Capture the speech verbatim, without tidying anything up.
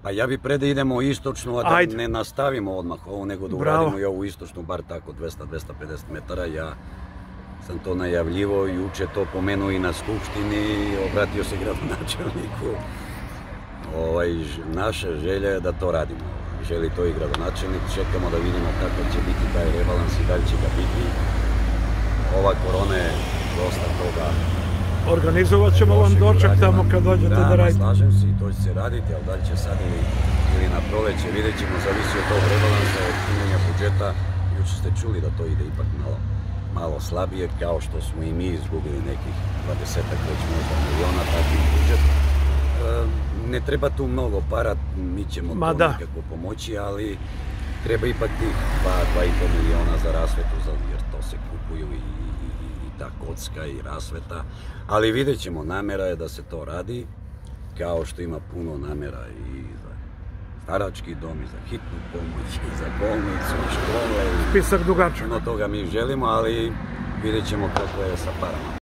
Pa ja bi pre da idemo istočno, a da ne nastavimo odmah ovo, nego da uradimo i ovu istočnu, bar tako dvesta do dvesta pedeset metara. Ja sam to najavljivo, juče to pomenuo i na skupštini, obratio se gradonačelniku. Naša želja je da to radimo. Želi to i gradonačelnik, čekamo da vidimo kako će biti taj rebalans i da li će ga biti. Ova korona je dosta toga. Organizovat ćemo vam doček tamo kad dođete da radite. Da, slažem se i to će se raditi, ali da li će sad ili na proleće, vidjet ćemo, zavisi od tog rebalansa, od punjenja budžeta. Juče ste čuli da to ide ipak malo slabije, kao što smo i mi izgubili nekih dvadesetak već možda miliona takvih budžet. Ne treba tu mnogo para, mi ćemo to nekako pomoći, ali treba ipak tih dva, dva i po miliona za rasvetu, jer to se kupuju i ta kocka i rasveta, ali vidjet ćemo, namera je da se to radi, kao što ima puno namera i za starački dom, i za hitnu pomoć, i za bolnicu, i škole. Spisak dugačak. Puno toga mi želimo, ali vidjet ćemo kako je sa parama.